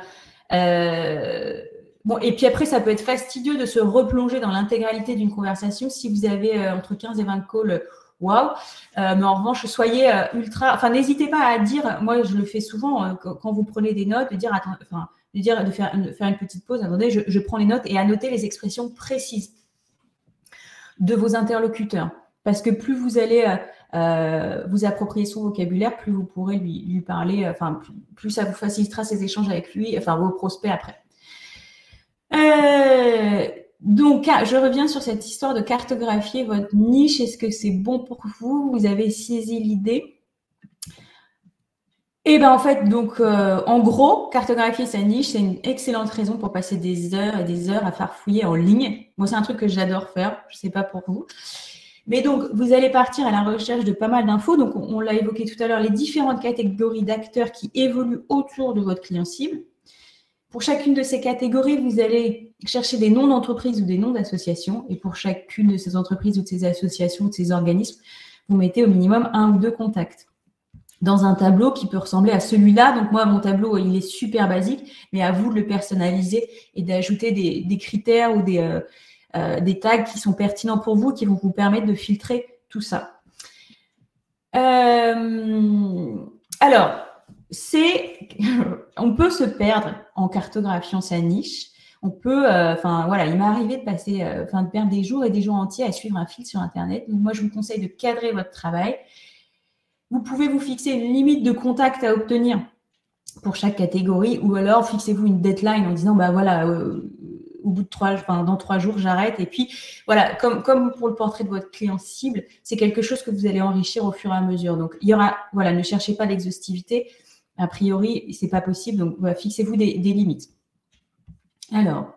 Bon, et puis après, ça peut être fastidieux de se replonger dans l'intégralité d'une conversation si vous avez entre 15 et 20 calls. Waouh! Mais en revanche, soyez ultra. Enfin, n'hésitez pas à dire. Moi, je le fais souvent quand vous prenez des notes, de dire attends, enfin, de faire une petite pause. Attendez, je prends les notes et à noter les expressions précises de vos interlocuteurs. Parce que plus vous allez vous approprier son vocabulaire, plus vous pourrez lui parler. Enfin, plus ça vous facilitera ces échanges avec lui, enfin vos prospects après. Donc, je reviens sur cette histoire de cartographier votre niche. Est-ce que c'est bon pour vous? Vous avez saisi l'idée? Et en fait, donc, en gros, cartographier sa niche, c'est une excellente raison pour passer des heures et des heures à farfouiller en ligne. Moi, c'est un truc que j'adore faire. Je ne sais pas pour vous. Mais donc, vous allez partir à la recherche de pas mal d'infos. Donc, on l'a évoqué tout à l'heure, les différentes catégories d'acteurs qui évoluent autour de votre client cible. Pour chacune de ces catégories, vous allez chercher des noms d'entreprises ou des noms d'associations. Et pour chacune de ces entreprises ou de ces associations ou de ces organismes, vous mettez au minimum 1 ou 2 contacts dans un tableau qui peut ressembler à celui-là. Donc, moi, mon tableau, il est super basique, mais à vous de le personnaliser et d'ajouter des critères ou des tags qui sont pertinents pour vous, qui vont vous permettre de filtrer tout ça. Alors, on peut se perdre en cartographiant sa niche. On peut, voilà, il m'est arrivé de passer, de perdre des jours et des jours entiers à suivre un fil sur Internet. Donc, moi, je vous conseille de cadrer votre travail. Vous pouvez vous fixer une limite de contacts à obtenir pour chaque catégorie, ou alors fixez-vous une deadline en disant, voilà, au bout de dans 3 jours, j'arrête. Et puis, voilà, comme pour le portrait de votre client cible, c'est quelque chose que vous allez enrichir au fur et à mesure. Donc, il y aura, voilà, ne cherchez pas l'exhaustivité. A priori, c'est pas possible. Donc, voilà, fixez-vous des limites. Alors,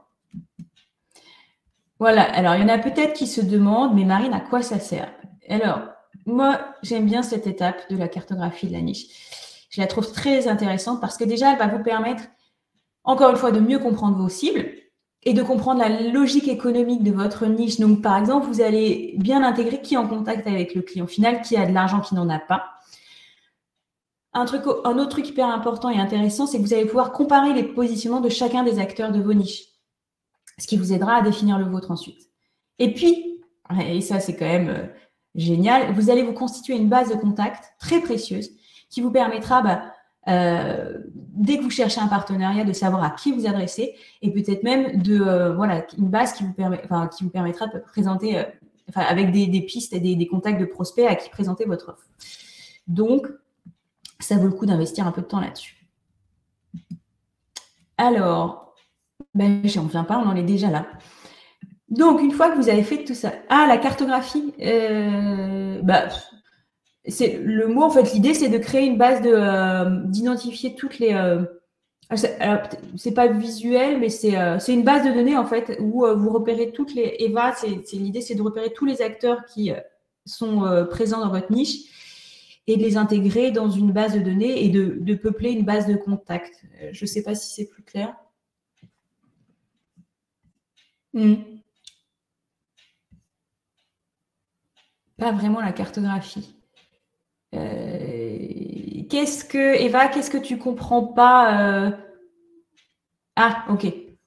voilà. Alors, il y en a peut-être qui se demandent, mais Marine, à quoi ça sert? Alors, moi, j'aime bien cette étape de la cartographie de la niche. Je la trouve très intéressante parce que déjà, elle va vous permettre, encore une fois, de mieux comprendre vos cibles et de comprendre la logique économique de votre niche. Donc, par exemple, vous allez bien intégrer qui est en contact avec le client final, qui a de l'argent, qui n'en a pas. Un autre truc hyper important et intéressant, c'est que vous allez pouvoir comparer les positionnements de chacun des acteurs de vos niches, ce qui vous aidera à définir le vôtre ensuite. Et puis, et ça c'est quand même génial, vous allez vous constituer une base de contacts très précieuse qui vous permettra, dès que vous cherchez un partenariat, de savoir à qui vous adresser et peut-être même une base qui vous permettra de présenter, avec des pistes et des contacts de prospects à qui présenter votre offre. Donc, ça vaut le coup d'investir un peu de temps là-dessus. Alors, ben, j'en viens pas, on en est déjà là. Donc, une fois que vous avez fait tout ça, la cartographie, c'est le mot, en fait, l'idée, c'est de créer une base d'identifier toutes les... c'est pas visuel, mais c'est une base de données, en fait, où vous repérez toutes les... Eva, l'idée, c'est de repérer tous les acteurs qui sont présents dans votre niche et de les intégrer dans une base de données et de peupler une base de contacts. Je ne sais pas si c'est plus clair. Pas vraiment la cartographie. Eva, qu'est-ce que tu comprends pas Ah, ok.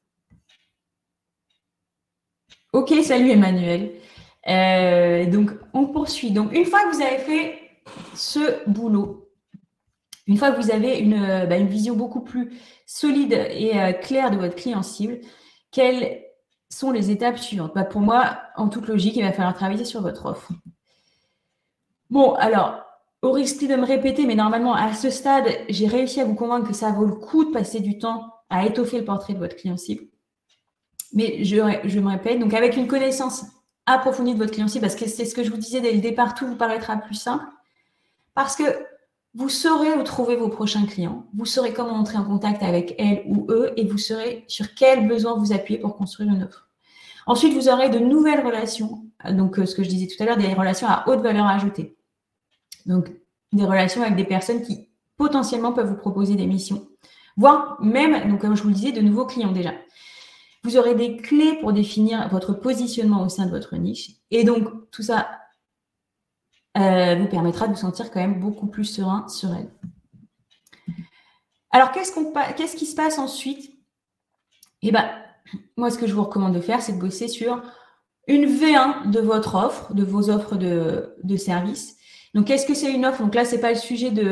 Ok, salut Emmanuel. Donc, on poursuit. Donc, une fois que vous avez fait ce boulot, une fois que vous avez une vision beaucoup plus solide et claire de votre client cible, quelles sont les étapes suivantes? Pour moi, en toute logique, il va falloir travailler sur votre offre. Bon, alors, au risque de me répéter, mais normalement, à ce stade, j'ai réussi à vous convaincre que ça vaut le coup de passer du temps à étoffer le portrait de votre client cible. Mais je me répète, donc avec une connaissance approfondie de votre client cible, parce que c'est ce que je vous disais dès le départ, tout vous paraîtra plus simple, parce que vous saurez où trouver vos prochains clients, vous saurez comment entrer en contact avec elle ou eux, et vous saurez sur quels besoins vous appuyer pour construire une offre. Ensuite, vous aurez de nouvelles relations, donc ce que je disais tout à l'heure, des relations à haute valeur ajoutée. Donc, des relations avec des personnes qui potentiellement peuvent vous proposer des missions, voire même, donc comme je vous le disais, de nouveaux clients déjà. Vous aurez des clés pour définir votre positionnement au sein de votre niche. Et donc, tout ça vous permettra de vous sentir quand même beaucoup plus serein sur elle. Alors, qu'est-ce qui se passe ensuite? Eh bien, moi, ce que je vous recommande de faire, c'est de bosser sur une V1 de votre offre, de vos offres de services. Donc, qu'est-ce que c'est une offre? Donc là, ce n'est pas le sujet de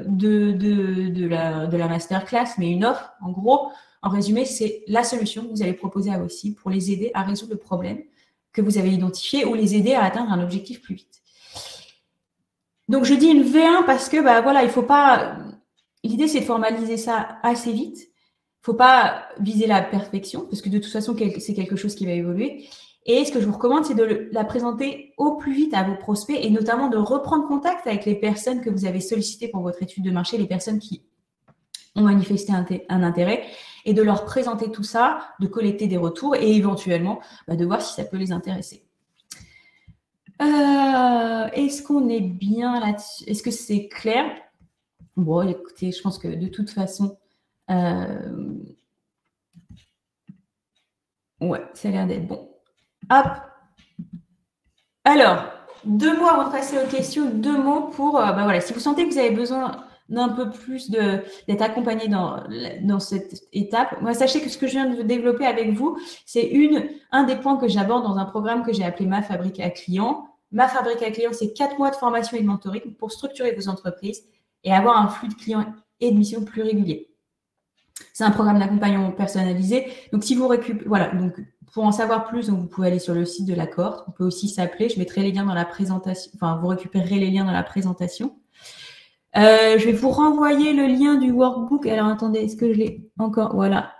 la masterclass, mais une offre, en gros, en résumé, c'est la solution que vous allez proposer à vos cibles pour les aider à résoudre le problème que vous avez identifié ou les aider à atteindre un objectif plus vite. Donc, je dis une V1 parce que, voilà, il faut pas... L'idée, c'est de formaliser ça assez vite. Il ne faut pas viser la perfection parce que de toute façon, c'est quelque chose qui va évoluer. Et ce que je vous recommande, c'est de la présenter au plus vite à vos prospects et notamment de reprendre contact avec les personnes que vous avez sollicitées pour votre étude de marché, les personnes qui ont manifesté un intérêt et de leur présenter tout ça, de collecter des retours et éventuellement de voir si ça peut les intéresser. Est-ce qu'on est bien là-dessus? Est-ce que c'est clair? Bon, écoutez, je pense que de toute façon, ouais, ça a l'air d'être bon. Hop. Alors, 2 mots avant de passer aux questions, 2 mots pour, voilà, si vous sentez que vous avez besoin d'un peu plus d'être accompagné dans cette étape, moi, sachez que ce que je viens de développer avec vous, c'est un des points que j'aborde dans un programme que j'ai appelé Ma Fabrique à Clients. Ma Fabrique à Clients, c'est 4 mois de formation et de mentoring pour structurer vos entreprises et avoir un flux de clients et de missions plus régulier. C'est un programme d'accompagnement personnalisé. Donc, si vous récupérez, voilà, donc pour en savoir plus, donc vous pouvez aller sur le site de la cohorte. On peut aussi s'appeler. Je mettrai les liens dans la présentation. Enfin, vous récupérerez les liens dans la présentation. Je vais vous renvoyer le lien du workbook. Alors, attendez, est-ce que je l'ai encore? Voilà.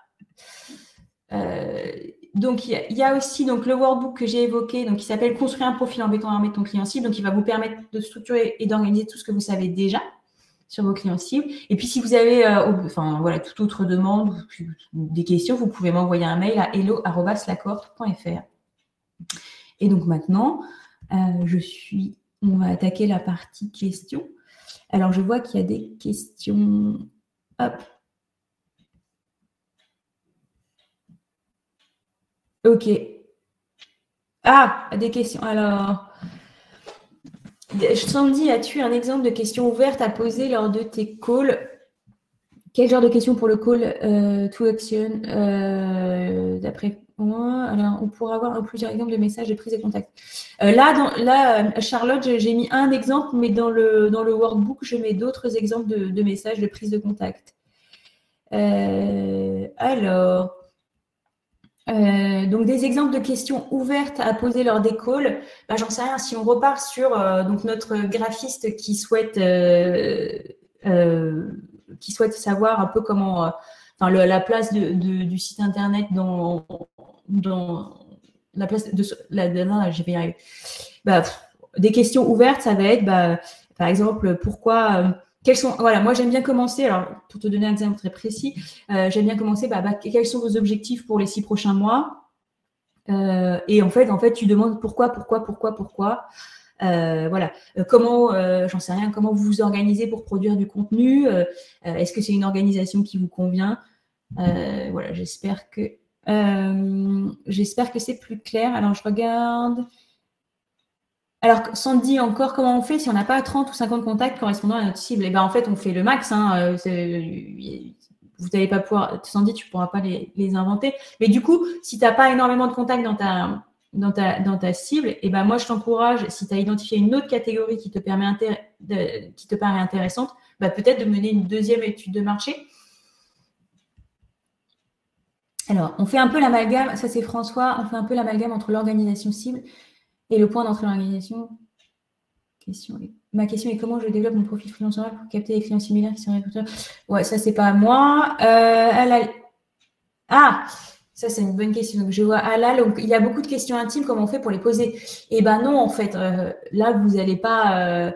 Donc, il y a aussi donc, le workbook que j'ai évoqué, donc, qui s'appelle « Construire un profil en béton armé de ton client cible ». Donc, il va vous permettre de structurer et d'organiser tout ce que vous savez déjà sur vos clients cibles. Et puis, si vous avez voilà, toute autre demande ou des questions, vous pouvez m'envoyer un mail à hello@lacohorte.fr. Et donc maintenant, on va attaquer la partie questions. Alors, je vois qu'il y a des questions. Hop. OK. Des questions. Alors, Sandy, as-tu un exemple de questions ouvertes à poser lors de tes calls? Quel genre de questions pour le call to action d'après moi? Alors, on pourra avoir plusieurs exemples de messages de prise de contact. Là, Charlotte, j'ai mis un exemple, mais dans le workbook, je mets d'autres exemples de messages de prise de contact. Donc, des exemples de questions ouvertes à poser lors des calls. J'en sais rien. Si on repart sur donc notre graphiste qui souhaite savoir un peu comment enfin, la place du site internet dans la place de là, je vais y arriver. Des questions ouvertes, ça va être, par exemple, pourquoi, quels sont, voilà, moi j'aime bien commencer, alors pour te donner un exemple très précis, j'aime bien commencer, quels sont vos objectifs pour les 6 prochains mois, et en fait, tu demandes pourquoi. Voilà. Comment, j'en sais rien, comment vous vous organisez pour produire du contenu, est-ce que c'est une organisation qui vous convient, voilà, j'espère que c'est plus clair. Alors, je regarde. Alors, Sandy, encore, comment on fait si on n'a pas 30 ou 50 contacts correspondant à notre cible? Eh ben, en fait, on fait le max. Hein, vous n'allez pas pouvoir, Sandy, tu ne pourras pas les inventer. Mais du coup, si tu n'as pas énormément de contacts dans ta cible, eh ben, moi, je t'encourage, si tu as identifié une autre catégorie qui te paraît intéressante, peut-être de mener une deuxième étude de marché. Alors, on fait un peu l'amalgame, ça c'est François, on fait un peu l'amalgame entre l'organisation cible et le point d'entrée dans l'organisation. Ma question est comment je développe mon profil freelance pour capter des clients similaires qui seraient recruteurs. Ouais, ça c'est pas à moi. Ah, ça c'est une bonne question. Donc je vois Alal, il y a beaucoup de questions intimes, comment on fait pour les poser? Eh ben non, en fait, là vous n'allez pas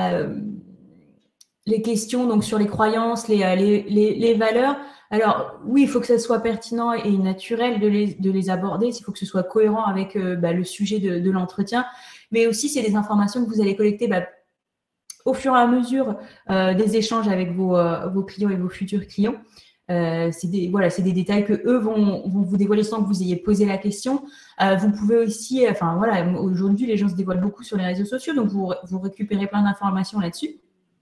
les questions donc sur les croyances, les valeurs. Alors oui, il faut que ça soit pertinent et naturel de les aborder. Il faut que ce soit cohérent avec le sujet de l'entretien. Mais aussi, c'est des informations que vous allez collecter au fur et à mesure des échanges avec vos clients et vos futurs clients. C'est des détails que eux vont vous dévoiler sans que vous ayez posé la question. Vous pouvez aussi, aujourd'hui, les gens se dévoilent beaucoup sur les réseaux sociaux, donc vous récupérez plein d'informations là-dessus.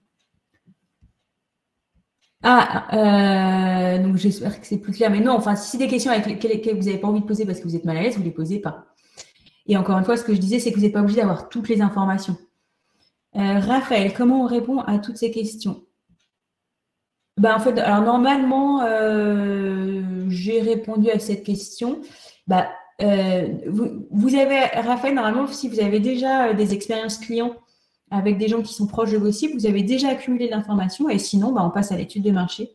Donc j'espère que c'est plus clair. Mais non, enfin, si c'est des questions avec lesquelles vous n'avez pas envie de poser parce que vous êtes mal à l'aise, vous ne les posez pas. Et encore une fois, ce que je disais, c'est que vous n'êtes pas obligé d'avoir toutes les informations. Raphaël, comment on répond à toutes ces questions? En fait, alors normalement, j'ai répondu à cette question. Vous avez, Raphaël, normalement, si vous avez déjà des expériences clients avec des gens qui sont proches de vos cibles, vous avez déjà accumulé de l'information et sinon, on passe à l'étude de marché.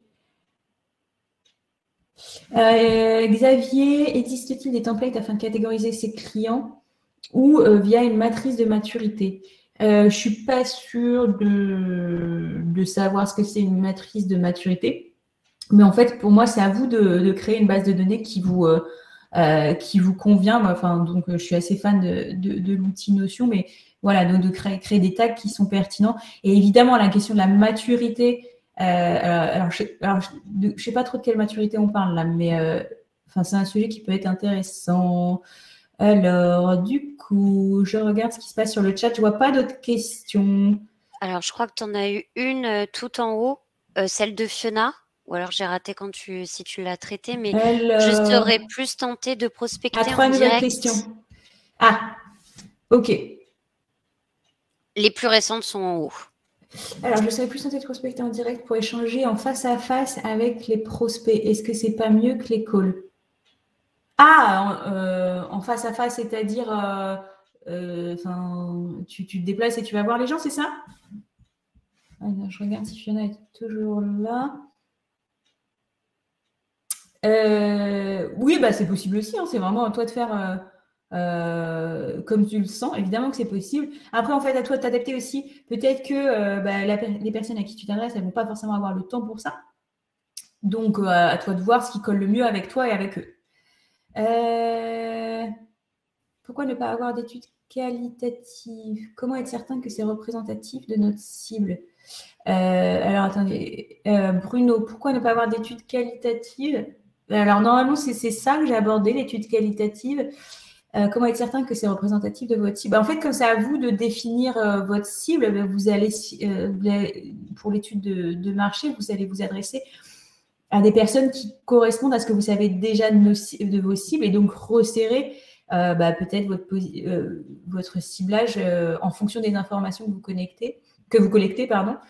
Xavier, existe-t-il des templates afin de catégoriser ses clients ou via une matrice de maturité? Je ne suis pas sûre de savoir ce que c'est une matrice de maturité, mais en fait, pour moi, c'est à vous de créer une base de données qui vous convient. Donc, je suis assez fan de l'outil Notion, mais voilà, donc de créer des tags qui sont pertinents. Et évidemment, la question de la maturité, je ne sais pas trop de quelle maturité on parle là, mais c'est un sujet qui peut être intéressant. Alors, du coup, je regarde ce qui se passe sur le chat. Je ne vois pas d'autres questions. Alors, je crois que tu en as eu une tout en haut, celle de Fiona. Ou alors j'ai raté si tu l'as traitée, mais je serais plus tentée de prospecter en direct. 3 nouvelles questions. Ah, ok. Les plus récentes sont en haut. Alors, je serais plus tentée de prospecter en direct pour échanger en face à face avec les prospects. Est-ce que c'est pas mieux que les calls? En face à face, c'est-à-dire, tu te déplaces et tu vas voir les gens, c'est ça? Alors, je regarde si Fiona est toujours là. Oui, c'est possible aussi. Hein, c'est vraiment à toi de faire comme tu le sens. Évidemment que c'est possible. Après, en fait, à toi de t'adapter aussi. Peut-être que les personnes à qui tu t'adresses, elles ne vont pas forcément avoir le temps pour ça. Donc, à toi de voir ce qui colle le mieux avec toi et avec eux. Pourquoi ne pas avoir d'études qualitatives? Comment être certain que c'est représentatif de notre cible? Alors, attendez. Bruno, pourquoi ne pas avoir d'études qualitatives? Alors, normalement, c'est ça que j'ai abordé, l'étude qualitative. Comment être certain que c'est représentatif de votre cible? En fait, comme c'est à vous de définir votre cible, vous allez, pour l'étude de marché, vous allez vous adresser à des personnes qui correspondent à ce que vous savez déjà de vos cibles et donc resserrer peut-être votre ciblage en fonction des informations que vous collectez,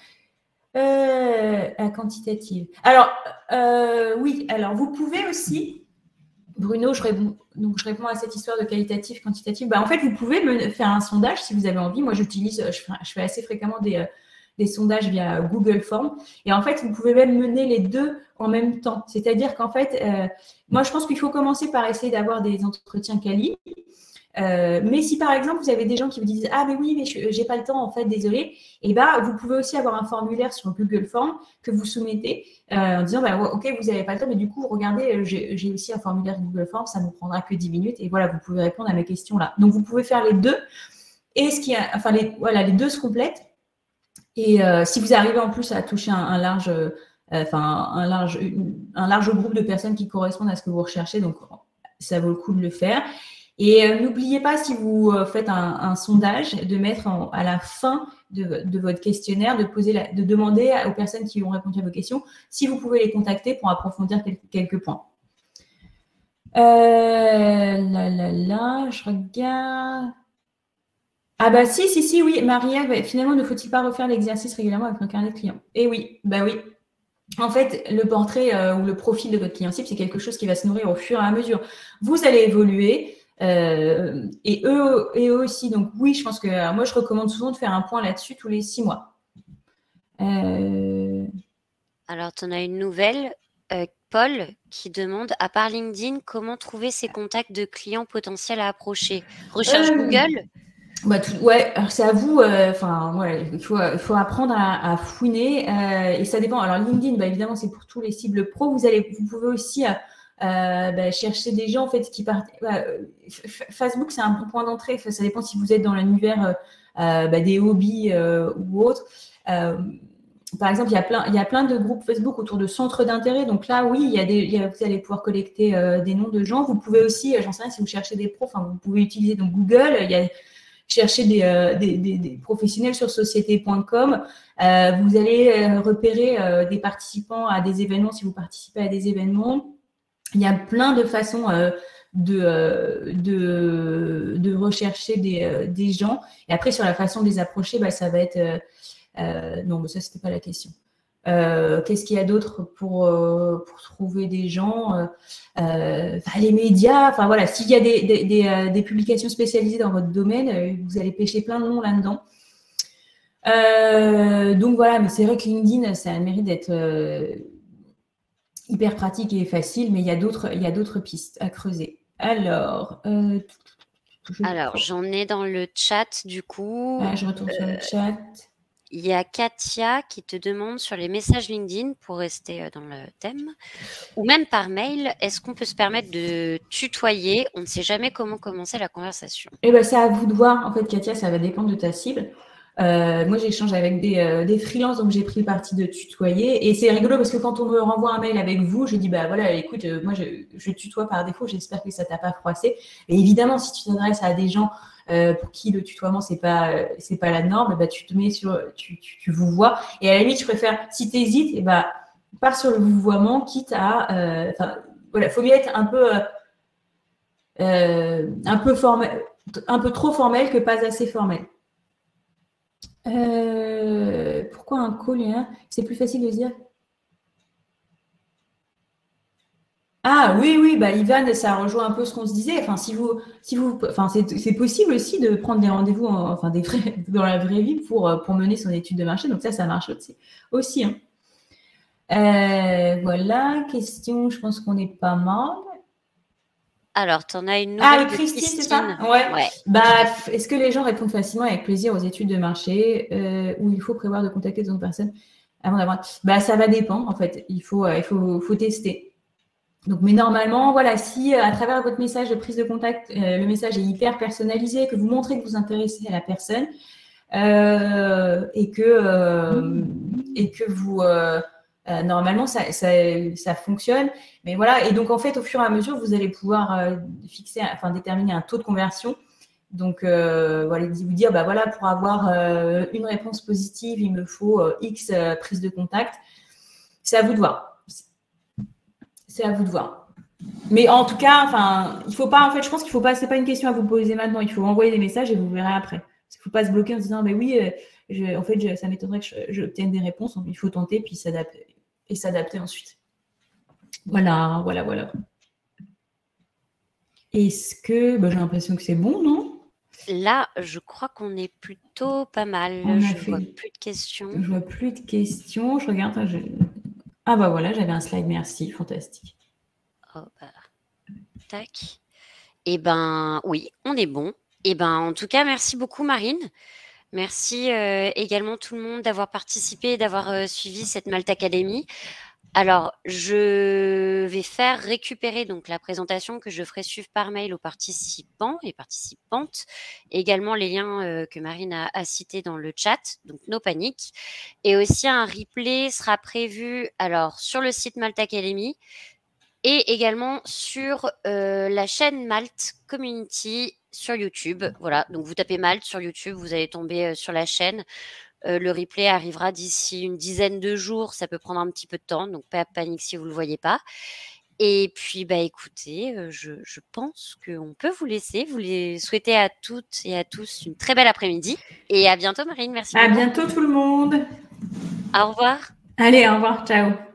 à quantitative. Alors, oui, alors vous pouvez aussi, Bruno, je réponds à cette histoire de qualitatif, quantitatif. En fait, vous pouvez me faire un sondage si vous avez envie. Moi, je fais assez fréquemment des sondages via Google Forms. Et en fait, vous pouvez même mener les deux en même temps. C'est-à-dire qu'en fait, moi, je pense qu'il faut commencer par essayer d'avoir des entretiens quali. Mais si par exemple vous avez des gens qui vous disent ah mais oui mais j'ai pas le temps en fait désolé, et vous pouvez aussi avoir un formulaire sur Google Forms que vous soumettez en disant ok vous avez pas le temps mais du coup regardez j'ai aussi un formulaire Google Forms, ça ne vous prendra que 10 minutes et voilà vous pouvez répondre à mes questions là. Donc vous pouvez faire les deux et les deux se complètent et si vous arrivez en plus à toucher un large groupe de personnes qui correspondent à ce que vous recherchez, donc ça vaut le coup de le faire. Et n'oubliez pas, si vous faites un sondage, de mettre à la fin de votre questionnaire, de demander aux personnes qui ont répondu à vos questions si vous pouvez les contacter pour approfondir quelques points. Je regarde. Ah bah si, oui, Maria, finalement, ne faut-il pas refaire l'exercice régulièrement avec un carnet de clients? Eh oui, oui. En fait, le portrait ou le profil de votre client cible, c'est quelque chose qui va se nourrir au fur et à mesure. Vous allez évoluer. Et eux aussi. Donc oui, je pense que moi, je recommande souvent de faire un point là-dessus tous les 6 mois. Alors, tu en as une nouvelle, Paul, qui demande, à part LinkedIn, comment trouver ses contacts de clients potentiels à approcher? Recherche Google? Ouais, alors c'est à vous. Il faut apprendre à fouiner et ça dépend. Alors LinkedIn, évidemment, c'est pour tous les cibles pro. Vous pouvez aussi chercher des gens en fait qui partent. Facebook, c'est un bon point d'entrée. Ça dépend si vous êtes dans l'univers des hobbies ou autres. Par exemple, il y a plein de groupes Facebook autour de centres d'intérêt. Donc là, oui, vous allez pouvoir collecter des noms de gens. Vous pouvez aussi, j'en sais rien, si vous cherchez des pros, vous pouvez utiliser donc Google. Chercher des professionnels sur société.com. Vous allez repérer des participants à des événements si vous participez à des événements. Il y a plein de façons de rechercher des gens. Et après, sur la façon de les approcher, ça va être… non, mais ça, c'était pas la question. Qu'est-ce qu'il y a d'autre pour trouver des gens les médias, voilà, s'il y a des publications spécialisées dans votre domaine, vous allez pêcher plein de noms là-dedans. Donc voilà, mais c'est vrai que LinkedIn, ça a le mérite d'être hyper pratique et facile, mais il y a d'autres pistes à creuser. Alors, j'en ai dans le chat du coup. Je retourne sur le chat. Il y a Katia qui te demande sur les messages LinkedIn, pour rester dans le thème, ou même par mail, est-ce qu'on peut se permettre de tutoyer? On ne sait jamais comment commencer la conversation. C'est à vous de voir. En fait, Katia, ça va dépendre de ta cible. Moi, j'échange avec des freelances, donc j'ai pris le parti de tutoyer. Et c'est rigolo parce que quand on me renvoie un mail avec vous, je dis, écoute, moi, je tutoie par défaut, j'espère que ça t'a pas froissé. Et évidemment, si tu t'adresses à des gens pour qui le tutoiement, c'est pas la norme, tu te mets tu vous vois. Et à la limite, je préfère, si tu hésites, pars sur le vouvoiement, quitte à… faut mieux être un peu formel, un peu trop formel que pas assez formel. Pourquoi un call, c'est plus facile de se dire. Ah oui, Ivan, ça rejoint un peu ce qu'on se disait. C'est possible aussi de prendre des rendez-vous, dans la vraie vie pour mener son étude de marché. Donc ça marche aussi. Voilà, question. Je pense qu'on est pas mal. Alors, tu en as une nouvelle. Christine, c'est ça? Ouais. Est-ce que les gens répondent facilement avec plaisir aux études de marché où il faut prévoir de contacter d'autres personnes avant d'avoir… ça va dépendre, en fait. Il faut tester. Donc, mais normalement, voilà, si à travers votre message de prise de contact, le message est hyper personnalisé, que vous montrez que vous vous intéressez à la personne et que vous… normalement, ça fonctionne. Mais voilà, et donc en fait, au fur et à mesure, vous allez pouvoir déterminer un taux de conversion. Donc, vous dire, pour avoir une réponse positive, il me faut X prise de contact. C'est à vous de voir. C'est à vous de voir. Mais en tout cas, il faut pas, en fait, je pense qu'il faut pas, c'est pas une question à vous poser maintenant. Il faut envoyer des messages et vous verrez après. Parce qu'il faut pas se bloquer en se disant, ça m'étonnerait que j'obtienne des réponses. Donc, il faut tenter puis s'adapter ensuite. Voilà. Est-ce que… j'ai l'impression que c'est bon, non? Là, je crois qu'on est plutôt pas mal. Je vois plus de questions. Je vois plus de questions. Je regarde. Ah bah voilà, j'avais un slide. Merci, fantastique. Oh, bah, tac. Eh ben, oui, on est bon. Eh ben, en tout cas, merci beaucoup, Marine. Merci également tout le monde d'avoir participé, d'avoir suivi cette Malte Academy. Alors, je vais faire récupérer donc la présentation que je ferai suivre par mail aux participants et participantes, également les liens que Marine a cités dans le chat, donc no panique. Et aussi un replay sera prévu alors sur le site Malte Academy et également sur la chaîne Malte Community sur YouTube. Voilà, donc vous tapez Malte sur YouTube, vous allez tomber sur la chaîne. Le replay arrivera d'ici une dizaine de jours. Ça peut prendre un petit peu de temps, donc pas de panique si vous ne le voyez pas. Et puis, bah, écoutez, je pense qu'on peut vous laisser. Vous les souhaiter à toutes et à tous une très belle après-midi. Et à bientôt, Marine. Merci beaucoup. À bientôt, tout le monde. Au revoir. Allez, au revoir. Ciao.